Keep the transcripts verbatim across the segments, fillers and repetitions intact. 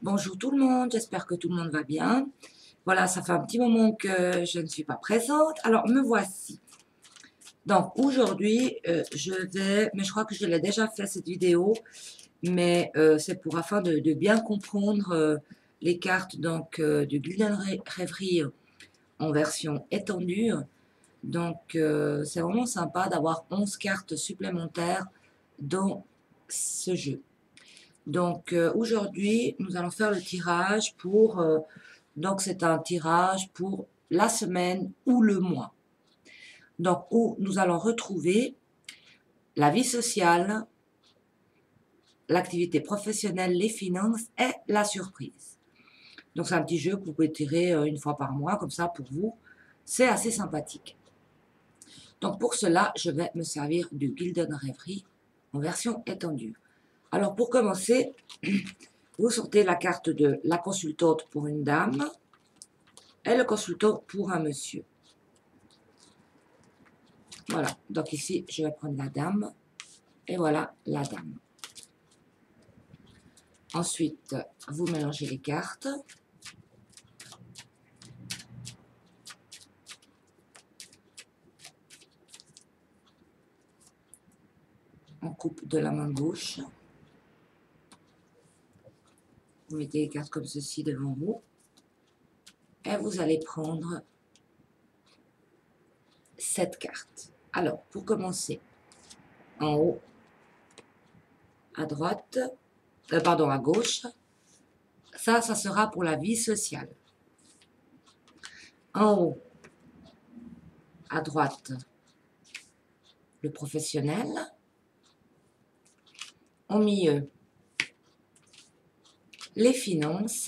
Bonjour tout le monde, j'espère que tout le monde va bien. Voilà, ça fait un petit moment que je ne suis pas présente. Alors, me voici. Donc, aujourd'hui, euh, je vais, mais je crois que je l'ai déjà fait cette vidéo, mais euh, c'est pour afin de, de bien comprendre euh, les cartes donc euh, du Golden Reverie en version étendue. Donc, euh, c'est vraiment sympa d'avoir onze cartes supplémentaires dans ce jeu. Donc, euh, aujourd'hui, nous allons faire le tirage pour... euh, donc, c'est un tirage pour la semaine ou le mois. Donc, où nous allons retrouver la vie sociale, l'activité professionnelle, les finances et la surprise. Donc, c'est un petit jeu que vous pouvez tirer une fois par mois, comme ça, pour vous. C'est assez sympathique. Donc, pour cela, je vais me servir du Golden Reverie en version étendue. Alors, pour commencer, vous sortez la carte de la consultante pour une dame et le consultant pour un monsieur. Voilà, donc ici, je vais prendre la dame, et voilà la dame. Ensuite, vous mélangez les cartes. On coupe de la main gauche. Vous mettez les cartes comme ceci devant vous. Et vous allez prendre cette carte. Alors, pour commencer, en haut, à droite, euh, pardon, à gauche, ça, ça sera pour la vie sociale. En haut, à droite, le professionnel. Au milieu, les finances.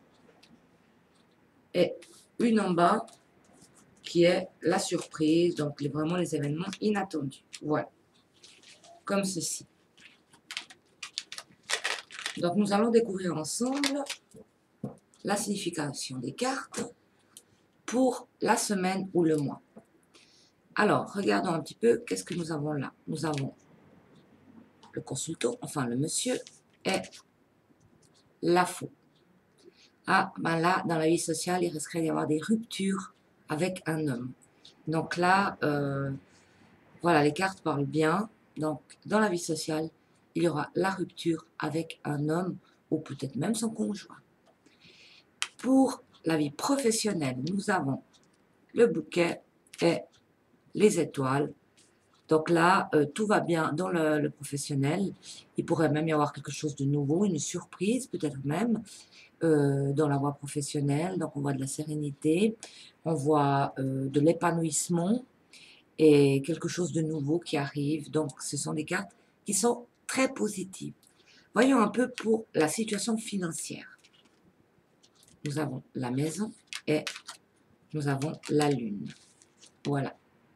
Et une en bas, qui est la surprise, donc les, vraiment les événements inattendus. Voilà, comme ceci. Donc nous allons découvrir ensemble la signification des cartes pour la semaine ou le mois. Alors, regardons un petit peu, qu'est-ce que nous avons là? Nous avons le consultant, enfin le monsieur, et la faux. Ah, ben là, dans la vie sociale, il risquerait d'y avoir des ruptures avec un homme. Donc là, euh, voilà, les cartes parlent bien. Donc, dans la vie sociale, il y aura la rupture avec un homme ou peut-être même son conjoint. Pour la vie professionnelle, nous avons le bouquet et les étoiles. Donc là, euh, tout va bien dans le, le professionnel. Il pourrait même y avoir quelque chose de nouveau, une surprise peut-être même euh, dans la voie professionnelle. Donc on voit de la sérénité, on voit euh, de l'épanouissement et quelque chose de nouveau qui arrive. Donc ce sont des cartes qui sont très positives. Voyons un peu pour la situation financière. Nous avons la maison et nous avons la lune. Voilà.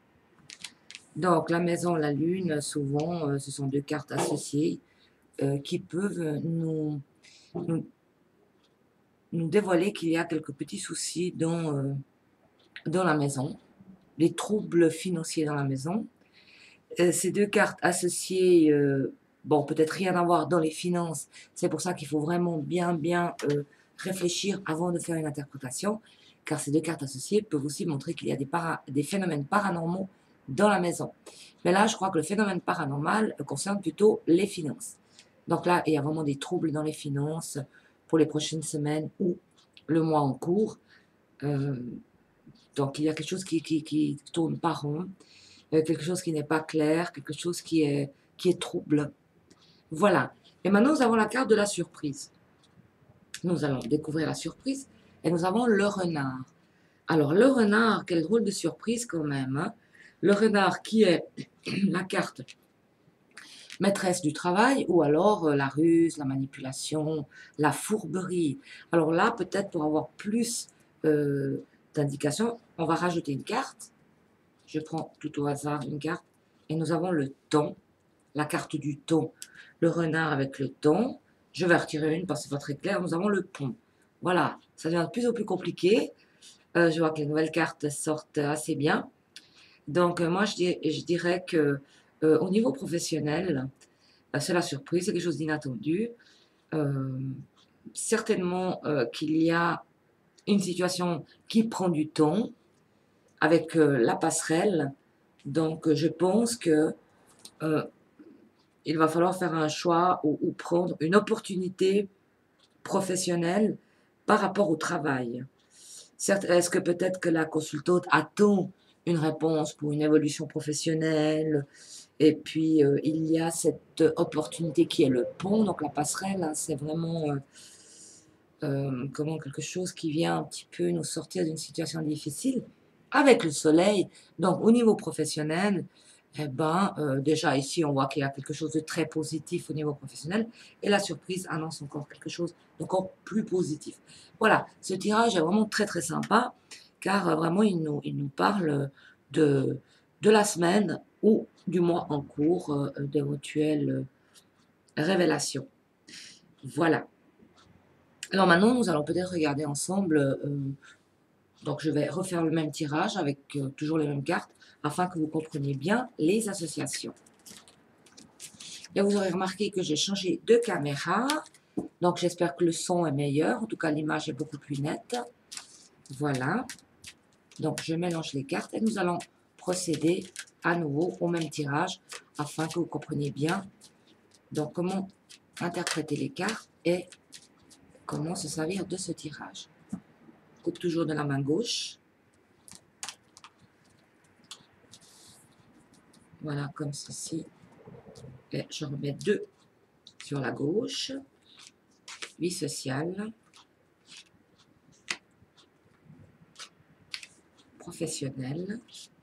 Donc la maison, la lune, souvent, euh, ce sont deux cartes associées euh, qui peuvent nous, nous, nous dévoiler qu'il y a quelques petits soucis dans, euh, dans la maison, les troubles financiers dans la maison. Euh, ces deux cartes associées, euh, bon, peut-être rien à voir dans les finances, c'est pour ça qu'il faut vraiment bien, bien euh, réfléchir avant de faire une interprétation, car ces deux cartes associées peuvent aussi montrer qu'il y a des, para des phénomènes paranormaux dans la maison. Mais là, je crois que le phénomène paranormal concerne plutôt les finances. Donc là, il y a vraiment des troubles dans les finances pour les prochaines semaines ou le mois en cours. Euh, donc, il y a quelque chose qui, qui, qui tourne pas rond, euh, quelque chose qui n'est pas clair, quelque chose qui est, qui est trouble. Voilà. Et maintenant, nous avons la carte de la surprise. Nous allons découvrir la surprise et nous avons le renard. Alors, le renard, quel drôle de surprise quand même, hein. Le renard qui est la carte maîtresse du travail ou alors euh, la ruse, la manipulation, la fourberie. Alors là, peut-être pour avoir plus euh, d'indications, on va rajouter une carte. Je prends tout au hasard une carte et nous avons le thon, la carte du thon, le renard avec le thon. Je vais retirer une parce que c'est pas très clair. Nous avons le pont. Voilà, ça devient de plus en plus compliqué. Euh, je vois que les nouvelles cartes sortent assez bien. Donc, euh, moi, je, dir je dirais que euh, au niveau professionnel, euh, c'est la surprise, c'est quelque chose d'inattendu. Euh, certainement euh, qu'il y a une situation qui prend du temps avec euh, la passerelle. Donc, euh, je pense que euh, il va falloir faire un choix ou, ou prendre une opportunité professionnelle par rapport au travail. Certes, est-ce que peut-être que la consultante attend une réponse pour une évolution professionnelle, et puis euh, il y a cette opportunité qui est le pont, donc la passerelle, hein, c'est vraiment euh, euh, comment quelque chose qui vient un petit peu nous sortir d'une situation difficile avec le soleil. Donc au niveau professionnel, eh ben, euh, déjà ici on voit qu'il y a quelque chose de très positif au niveau professionnel, et la surprise annonce encore quelque chose d'encore plus positif. Voilà, ce tirage est vraiment très très sympa, car euh, vraiment il nous, il nous parle de, de la semaine ou du mois en cours, euh, d'éventuelles euh, révélations. Voilà. Alors maintenant, nous allons peut-être regarder ensemble, euh, donc je vais refaire le même tirage avec euh, toujours les mêmes cartes, afin que vous compreniez bien les associations. Et vous aurez remarqué que j'ai changé de caméra, donc j'espère que le son est meilleur, en tout cas l'image est beaucoup plus nette. Voilà, donc je mélange les cartes et nous allons procéder à nouveau au même tirage, afin que vous compreniez bien donc comment interpréter les cartes et comment se servir de ce tirage. Coupe toujours de la main gauche. Voilà, comme ceci. Et je remets deux sur la gauche. Vie sociale. Professionnelle.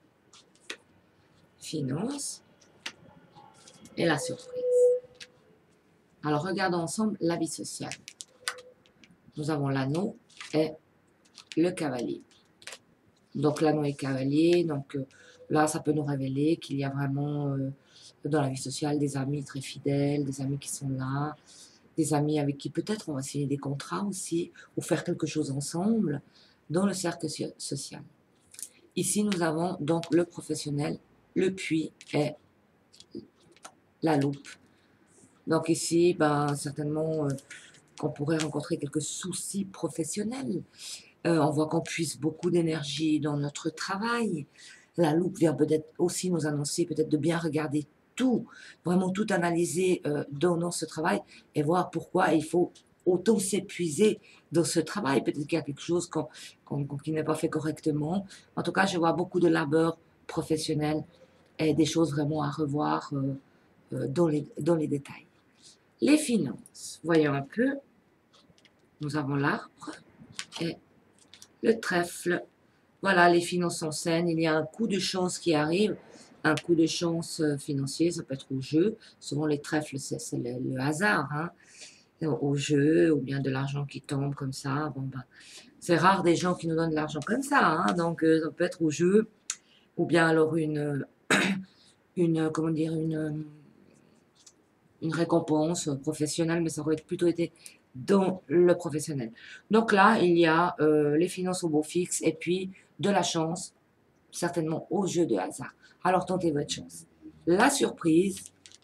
Finance. Et la surprise. Alors, regardons ensemble la vie sociale. Nous avons l'anneau et le cavalier. Donc, l'anneau et cavalier. Donc, euh, là, ça peut nous révéler qu'il y a vraiment... Euh, dans la vie sociale, des amis très fidèles, des amis qui sont là, des amis avec qui peut-être on va signer des contrats aussi, ou faire quelque chose ensemble dans le cercle social. Ici, nous avons donc le professionnel, le puits et la loupe. Donc ici, ben, certainement euh, qu'on pourrait rencontrer quelques soucis professionnels. Euh, on voit qu'on puise beaucoup d'énergie dans notre travail. La loupe vient peut-être aussi nous annoncer peut-être de bien regarder tout, vraiment tout analyser euh, dans, dans ce travail et voir pourquoi il faut autant s'épuiser dans ce travail. Peut-être qu'il y a quelque chose qu'on, qu'on, qui n'est pas fait correctement. En tout cas, je vois beaucoup de labeur professionnel et des choses vraiment à revoir euh, euh, dans, les, dans les détails. Les finances, voyons un peu. Nous avons l'arbre et le trèfle. Voilà, les finances sont saines. Il y a un coup de chance qui arrive. Un coup de chance financier, ça peut être au jeu. Souvent, les trèfles, c'est le, le hasard. Hein, au jeu, ou bien de l'argent qui tombe comme ça. Bon, ben, c'est rare des gens qui nous donnent de l'argent comme ça. Hein, donc, euh, ça peut être au jeu. Ou bien alors une, une comment dire, une, une récompense professionnelle, mais ça aurait plutôt été dans le professionnel. Donc là, il y a euh, les finances au beau fixe et puis de la chance, certainement au jeu de hasard. Alors tentez votre chance. La surprise,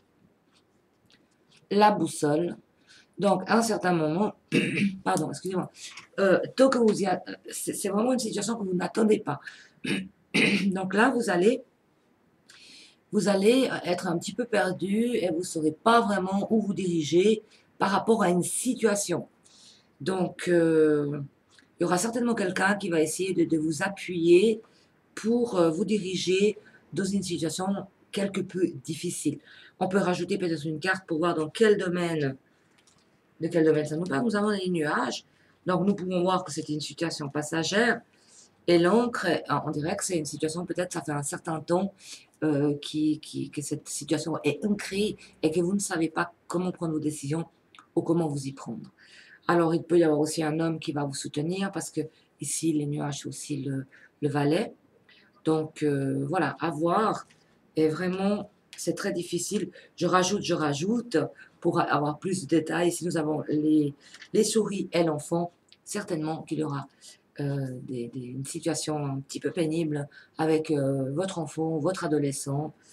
la boussole. Donc à un certain moment, pardon, excusez-moi, euh, tant que vous y a, c'est vraiment une situation que vous n'attendez pas. Donc là, vous allez, vous allez être un petit peu perdu et vous ne saurez pas vraiment où vous diriger par rapport à une situation. Donc, euh, il y aura certainement quelqu'un qui va essayer de, de vous appuyer pour euh, vous diriger dans une situation quelque peu difficile. On peut rajouter peut-être une carte pour voir dans quel domaine, de quel domaine ça nous parle. Nous avons les nuages, donc nous pouvons voir que c'est une situation passagère. Et l'encre, on dirait que c'est une situation, peut-être ça fait un certain temps euh, qui, qui, que cette situation est ancrée et que vous ne savez pas comment prendre vos décisions ou comment vous y prendre. Alors, il peut y avoir aussi un homme qui va vous soutenir parce que ici, les nuages, c'est aussi le, le valet. Donc, euh, voilà, à voir. Et vraiment, c'est très difficile. Je rajoute, je rajoute pour avoir plus de détails. Si nous avons les, les souris et l'enfant, certainement qu'il y aura euh, des, des, une situation un petit peu pénible avec euh, votre enfant, votre adolescent.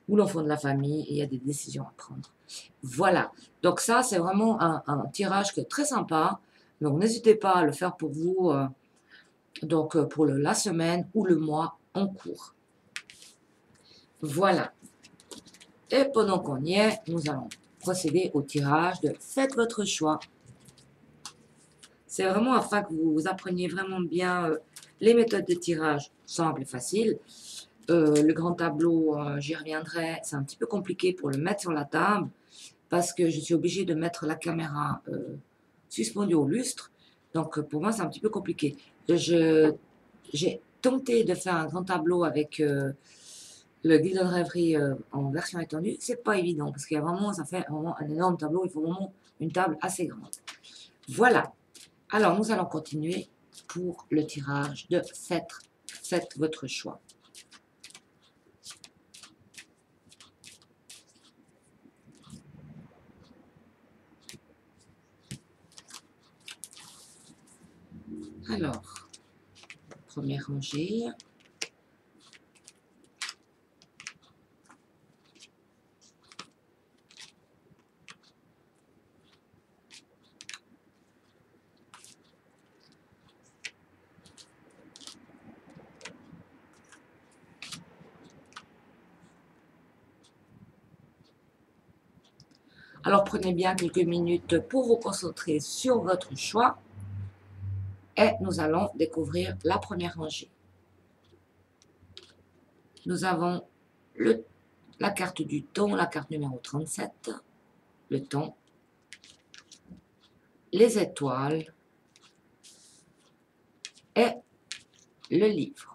ou l'enfant de la famille, et il y a des décisions à prendre. Voilà, donc ça, c'est vraiment un, un tirage qui est très sympa. Donc, n'hésitez pas à le faire pour vous, euh, donc euh, pour le, la semaine ou le mois en cours. Voilà. Et pendant qu'on y est, nous allons procéder au tirage de faites votre choix. C'est vraiment afin que vous appreniez vraiment bien euh, les méthodes de tirage simples et faciles. Euh, le grand tableau, euh, j'y reviendrai, c'est un petit peu compliqué pour le mettre sur la table parce que je suis obligée de mettre la caméra euh, suspendue au lustre. Donc euh, pour moi, c'est un petit peu compliqué. Je, j'ai tenté de faire un grand tableau avec euh, le Gilded Rêverie euh, en version étendue. C'est pas évident parce qu'il y a vraiment, ça fait vraiment un énorme tableau. Il faut vraiment une table assez grande. Voilà. Alors, nous allons continuer pour le tirage de faites, faites votre choix. Alors, première rangée. Alors, prenez bien quelques minutes pour vous concentrer sur votre choix. Et nous allons découvrir la première rangée. Nous avons le, la carte du temps, la carte numéro trente-sept, le temps, les étoiles et le livre.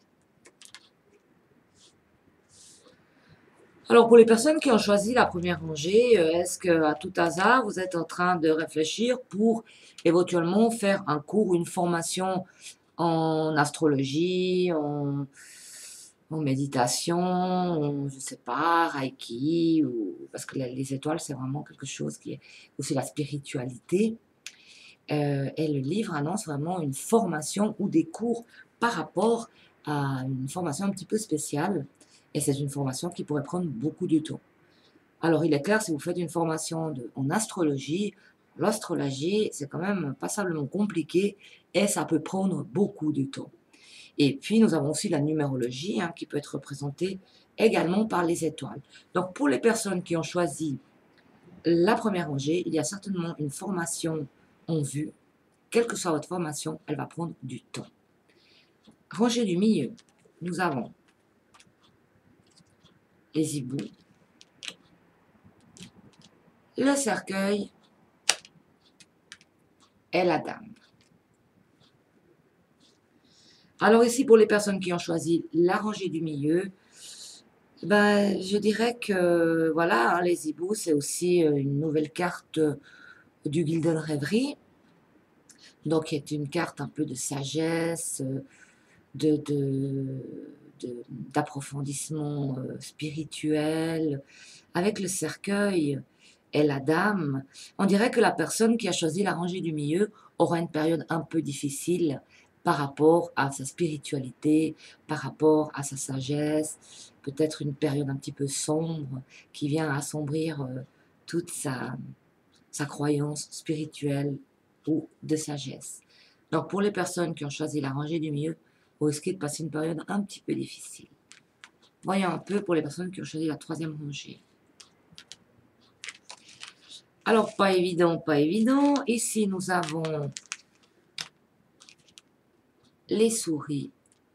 Alors, pour les personnes qui ont choisi la première rangée, est-ce qu'à tout hasard, vous êtes en train de réfléchir pour éventuellement faire un cours ou une formation en astrologie, en, en méditation, en, je ne sais pas, Reiki, ou, parce que les étoiles, c'est vraiment quelque chose qui est aussi la spiritualité. Euh, et le livre annonce vraiment une formation ou des cours par rapport à une formation un petit peu spéciale. Et c'est une formation qui pourrait prendre beaucoup de temps. Alors, il est clair, si vous faites une formation de, en astrologie, l'astrologie, c'est quand même passablement compliqué et ça peut prendre beaucoup de temps. Et puis, nous avons aussi la numérologie hein, qui peut être représentée également par les étoiles. Donc, pour les personnes qui ont choisi la première rangée, il y a certainement une formation en vue. Quelle que soit votre formation, elle va prendre du temps. Rangée du milieu, nous avons les hiboux, le cercueil et la dame. Alors ici, pour les personnes qui ont choisi la rangée du milieu, ben, je dirais que voilà, hein, les hiboux, c'est aussi une nouvelle carte du Gilded Rêverie. Donc, qui est une carte un peu de sagesse, de, de, de, d'approfondissement spirituel. Avec le cercueil et la dame, on dirait que la personne qui a choisi la rangée du milieu aura une période un peu difficile par rapport à sa spiritualité, par rapport à sa sagesse, peut-être une période un petit peu sombre qui vient assombrir euh, toute sa, sa croyance spirituelle ou de sagesse. Donc pour les personnes qui ont choisi la rangée du milieu, vous risquez de passer une période un petit peu difficile. Voyons un peu pour les personnes qui ont choisi la troisième rangée. Alors, pas évident, pas évident. Ici, nous avons les souris,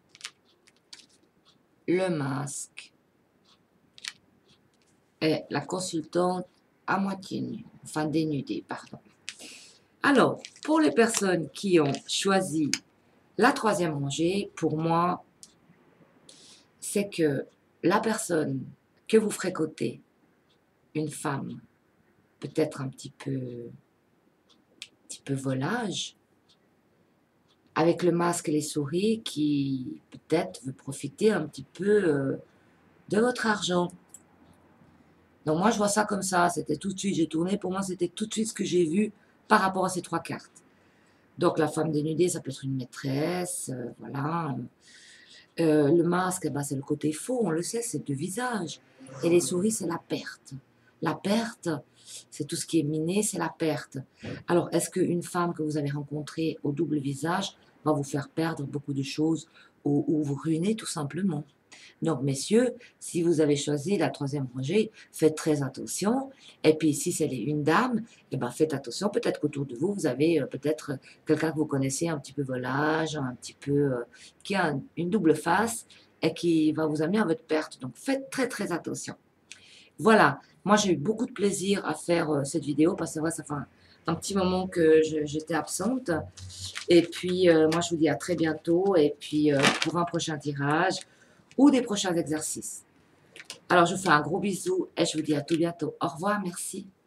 le masque et la consultante à moitié nue, enfin dénudée, pardon. Alors, pour les personnes qui ont choisi la troisième rangée, pour moi, c'est que la personne que vous fréquentez, une femme, peut-être un petit peu, un petit peu volage, avec le masque et les souris, qui peut-être veut profiter un petit peu euh, de votre argent. Donc moi, je vois ça comme ça. C'était tout de suite, j'ai tourné. Pour moi, c'était tout de suite ce que j'ai vu par rapport à ces trois cartes. Donc la femme dénudée, ça peut être une maîtresse, euh, voilà. Euh, le masque, eh ben, c'est le côté faux, on le sait, c'est deux visages. Et les souris, c'est la perte. La perte, c'est tout ce qui est miné, c'est la perte. Alors, est-ce qu'une femme que vous avez rencontrée au double visage va vous faire perdre beaucoup de choses ou, ou vous ruiner tout simplement? Donc, messieurs, si vous avez choisi la troisième rangée, faites très attention. Et puis, si c'est une dame, eh ben, faites attention. Peut-être qu'autour de vous, vous avez euh, peut-être euh, quelqu'un que vous connaissez un petit peu volage, un petit peu, euh, qui a un- une double face et qui va vous amener à votre perte. Donc, faites très, très attention. Voilà, moi j'ai eu beaucoup de plaisir à faire euh, cette vidéo parce que c'est vrai, ça fait un, un petit moment que je- j'étais absente. Et puis, euh, moi je vous dis à très bientôt et puis euh, pour un prochain tirage ou des prochains exercices. Alors, je vous fais un gros bisou et je vous dis à tout bientôt. Au revoir, merci.